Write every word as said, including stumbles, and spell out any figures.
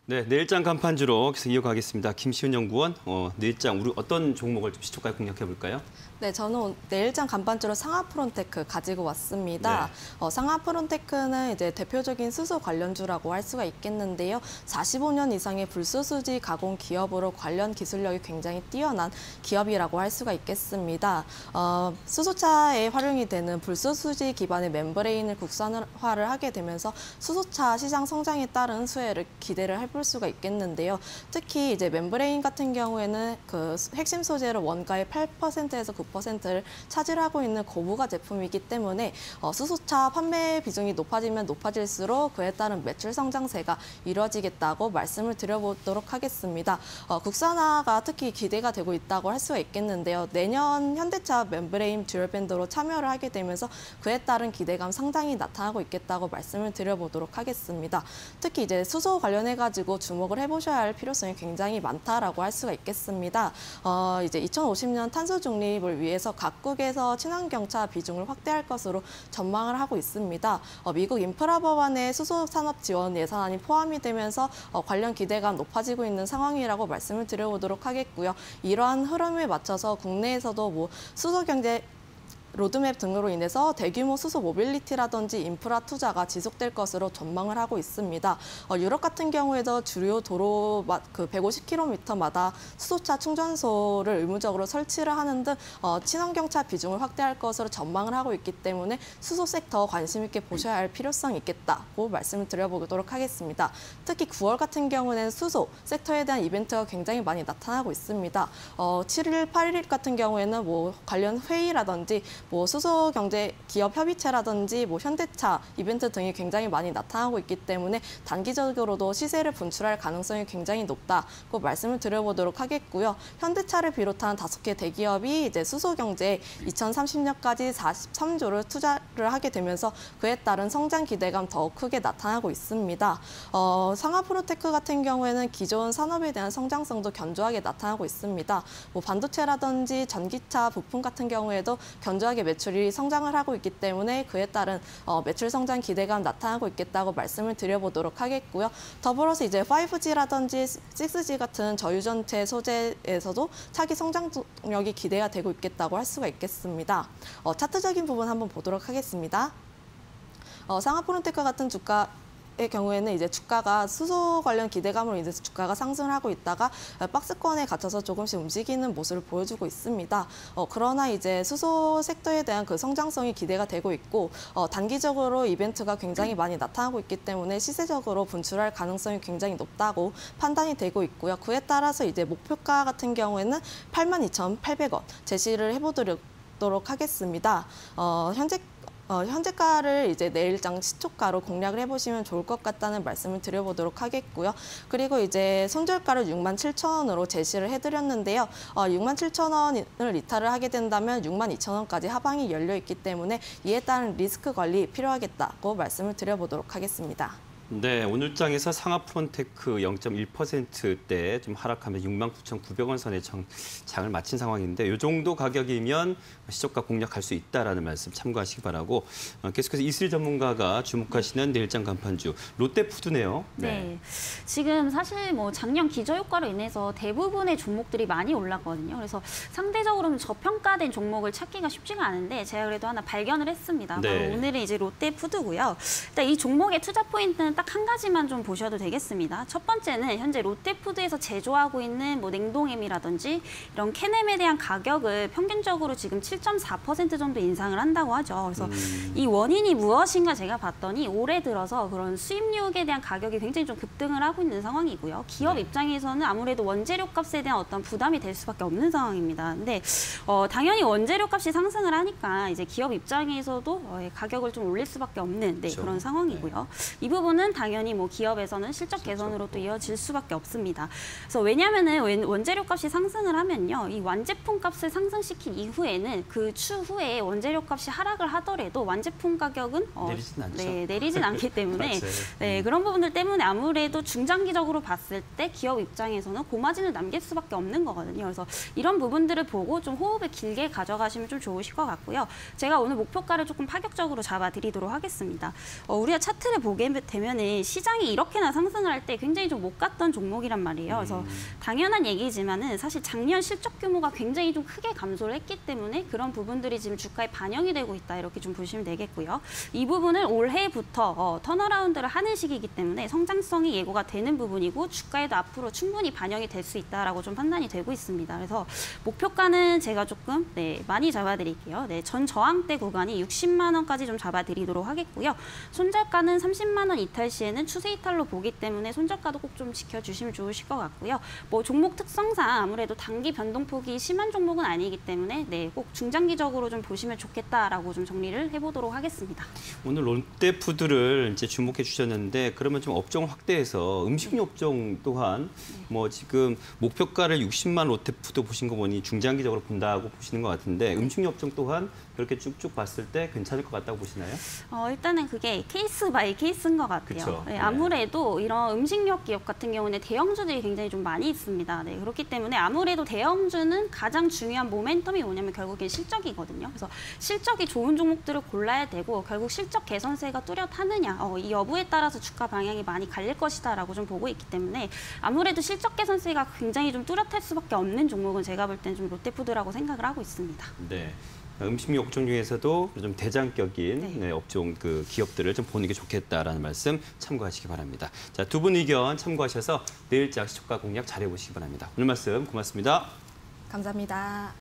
네, 내일장 간판주로 계속 이어가겠습니다. 김시훈 연구원, 어, 내일장 우리 어떤 종목을 좀 시초가에 공략해 볼까요? 네, 저는 내일장 간판주로 상하프론테크 가지고 왔습니다. 네. 어, 상하프론테크는 이제 대표적인 수소 관련주라고 할 수가 있겠는데요. 사십오 년 이상의 불소수지 가공 기업으로 관련 기술력이 굉장히 뛰어난 기업이라고 할 수가 있겠습니다. 어, 수소차에 활용이 되는 불소수지 기반의 멤브레인을 국산화를 하게 되면서 수소차 시장 성장에 따른 수혜를 기대를 해볼 수가 있겠는데요. 특히 이제 멤브레인 같은 경우에는 그 핵심 소재로 원가의 팔 퍼센트에서 구 퍼센트를 차지하고 있는 고부가 제품이기 때문에 어, 수소차 판매 비중이 높아지면 높아질수록 그에 따른 매출 성장세가 이루어지겠다고 말씀을 드려보도록 하겠습니다. 어, 국산화가 특히 기대가 되고 있다고 할 수가 있겠는데요. 내년 현대차 멤브레인 듀얼밴드로 참여를 하게 되면서 그에 따른 기대감 상당히 나타나고 있겠다고 말씀을 드려보도록 하겠습니다. 특히 이제 수소 관련해가지고 주목을 해보셔야 할 필요성이 굉장히 많다라고 할 수가 있겠습니다. 어, 이제 이천오십 년 탄소 중립을 위해서 각국에서 친환경차 비중을 확대할 것으로 전망을 하고 있습니다. 어, 미국 인프라 법안에 수소 산업 지원 예산안이 포함이 되면서 어, 관련 기대감 높아지고 있는 상황이라고 말씀을 드려보도록 하겠고요. 이러한 흐름에 맞춰서 국내에서도 뭐 수소 경제 로드맵 등으로 인해서 대규모 수소 모빌리티라든지 인프라 투자가 지속될 것으로 전망을 하고 있습니다. 어, 유럽 같은 경우에도 주요 도로 그 백오십 킬로미터마다 수소차 충전소를 의무적으로 설치를 하는 등 어, 친환경차 비중을 확대할 것으로 전망을 하고 있기 때문에 수소 섹터 관심 있게 보셔야 할 필요성이 있겠다고 말씀을 드려보도록 하겠습니다. 특히 구월 같은 경우는 수소 섹터에 대한 이벤트가 굉장히 많이 나타나고 있습니다. 어, 칠일, 팔일 같은 경우에는 뭐 관련 회의라든지 뭐 수소 경제 기업 협의체라든지 뭐 현대차 이벤트 등이 굉장히 많이 나타나고 있기 때문에 단기적으로도 시세를 분출할 가능성이 굉장히 높다고 말씀을 드려보도록 하겠고요. 현대차를 비롯한 다섯 개 대기업이 이제 수소 경제에 이천삼십 년까지 사십삼 조를 투자를 하게 되면서 그에 따른 성장 기대감 더욱 크게 나타나고 있습니다. 어, 상하프로테크 같은 경우에는 기존 산업에 대한 성장성도 견조하게 나타나고 있습니다. 뭐 반도체라든지 전기차 부품 같은 경우에도 견조하게 매출이 성장을 하고 있기 때문에 그에 따른 어, 매출 성장 기대감 나타나고 있겠다고 말씀을 드려보도록 하겠고요. 더불어서 이제 파이브지라든지 식스 지 같은 저유전체 소재에서도 차기 성장력이 기대가 되고 있겠다고 할 수가 있겠습니다. 어, 차트적인 부분 한번 보도록 하겠습니다. 어, 상하프론테크 같은 주가 의 경우에는 이제 주가가 수소 관련 기대감으로 인해서 주가가 상승을 하고 있다가 박스권에 갇혀서 조금씩 움직이는 모습을 보여주고 있습니다. 어, 그러나 이제 수소 섹터에 대한 그 성장성이 기대가 되고 있고 어, 단기적으로 이벤트가 굉장히 많이 나타나고 있기 때문에 시세적으로 분출할 가능성이 굉장히 높다고 판단이 되고 있고요. 그에 따라서 이제 목표가 같은 경우에는 팔만 이천팔백 원 제시를 해보도록 하겠습니다. 어, 현재 어, 현재가를 이제 내일장 시초가로 공략을 해보시면 좋을 것 같다는 말씀을 드려보도록 하겠고요. 그리고 이제 손절가를 육만 칠천 원으로 제시를 해드렸는데요. 어, 육만 칠천 원을 이탈을 하게 된다면 육만 이천 원까지 하방이 열려 있기 때문에 이에 따른 리스크 관리 필요하겠다고 말씀을 드려보도록 하겠습니다. 네, 오늘 장에서 상하프론테크 영 점 일 퍼센트대 좀 하락하면 육만 구천구백 원 선에 장, 장을 마친 상황인데 이 정도 가격이면 시초가 공략할 수 있다라는 말씀 참고하시기 바라고 어, 계속해서 이슬 전문가가 주목하시는 내일장 간판주 롯데푸드네요. 네. 네, 지금 사실 뭐 작년 기저효과로 인해서 대부분의 종목들이 많이 올랐거든요. 그래서 상대적으로는 저평가된 종목을 찾기가 쉽지가 않은데 제가 그래도 하나 발견을 했습니다. 네. 바로 오늘은 이제 롯데푸드고요. 일단 이 종목의 투자 포인트는 딱 한 가지만 좀 보셔도 되겠습니다. 첫 번째는 현재 롯데푸드에서 제조하고 있는 뭐 냉동햄이라든지 이런 캔햄에 대한 가격을 평균적으로 지금 칠 점 사 퍼센트 정도 인상을 한다고 하죠. 그래서 음. 이 원인이 무엇인가 제가 봤더니 올해 들어서 그런 수입육에 대한 가격이 굉장히 좀 급등을 하고 있는 상황이고요. 기업 네. 입장에서는 아무래도 원재료 값에 대한 어떤 부담이 될 수밖에 없는 상황입니다. 근데 어, 당연히 원재료 값이 상승을 하니까 이제 기업 입장에서도 어, 가격을 좀 올릴 수밖에 없는 네, 그렇죠. 그런 상황이고요. 네. 이 부분은 당연히 뭐 기업에서는 실적 개선으로 또 이어질 수밖에 없습니다. 그래서 왜냐하면은 원재료 값이 상승을 하면요, 이 완제품 값을 상승시킨 이후에는 그 추후에 원재료 값이 하락을 하더라도 완제품 가격은 어, 내리진 않죠. 네, 내리진 않기 때문에 네, 그런 부분들 때문에 아무래도 중장기적으로 봤을 때 기업 입장에서는 고마진을 남길 수밖에 없는 거거든요. 그래서 이런 부분들을 보고 좀 호흡을 길게 가져가시면 좀 좋으실 것 같고요. 제가 오늘 목표가를 조금 파격적으로 잡아드리도록 하겠습니다. 어, 우리가 차트를 보게 되면 때는 시장이 이렇게나 상승을 할 때 굉장히 좀 못 갔던 종목이란 말이에요. 그래서 당연한 얘기지만은 사실 작년 실적 규모가 굉장히 좀 크게 감소를 했기 때문에 그런 부분들이 지금 주가에 반영이 되고 있다 이렇게 좀 보시면 되겠고요. 이 부분을 올해부터 어, 턴어라운드를 하는 시기이기 때문에 성장성이 예고가 되는 부분이고 주가에도 앞으로 충분히 반영이 될 수 있다라고 좀 판단이 되고 있습니다. 그래서 목표가는 제가 조금 네, 많이 잡아드릴게요. 네, 전 저항대 구간이 육십만 원까지 좀 잡아드리도록 하겠고요. 손절가는 삼십만 원 이탈 시에는 추세 이탈로 보기 때문에 손절가도 꼭 좀 지켜주시면 좋으실 것 같고요. 뭐 종목 특성상 아무래도 단기 변동폭이 심한 종목은 아니기 때문에 네, 꼭 중장기적으로 좀 보시면 좋겠다라고 좀 정리를 해보도록 하겠습니다. 오늘 롯데푸드를 이제 주목해 주셨는데 그러면 좀 업종 확대해서 음식료 업종 또한 뭐 지금 목표가를 육십만 롯데푸드 보신 거 보니 중장기적으로 본다고 보시는 것 같은데 음식료 업종 또한 그렇게 쭉쭉 봤을 때 괜찮을 것 같다고 보시나요? 어, 일단은 그게 케이스 바이 케이스인 것 같아요. 그쵸. 네, 네. 아무래도 이런 음식료 기업 같은 경우는 대형주들이 굉장히 좀 많이 있습니다. 네, 그렇기 때문에 아무래도 대형주는 가장 중요한 모멘텀이 뭐냐면 결국엔 실적이거든요. 그래서 실적이 좋은 종목들을 골라야 되고 결국 실적 개선세가 뚜렷하느냐 어, 이 여부에 따라서 주가 방향이 많이 갈릴 것이다라고 좀 보고 있기 때문에 아무래도 실적 개선세가 굉장히 좀 뚜렷할 수밖에 없는 종목은 제가 볼 때는 좀 롯데푸드라고 생각을 하고 있습니다. 네. 음식료 업종 중에서도 좀 대장격인 네. 네, 업종 그 기업들을 좀 보는 게 좋겠다라는 말씀 참고하시기 바랍니다. 자, 두 분 의견 참고하셔서 내일장 시초가 공략 잘해 보시기 바랍니다. 오늘 말씀 고맙습니다. 감사합니다.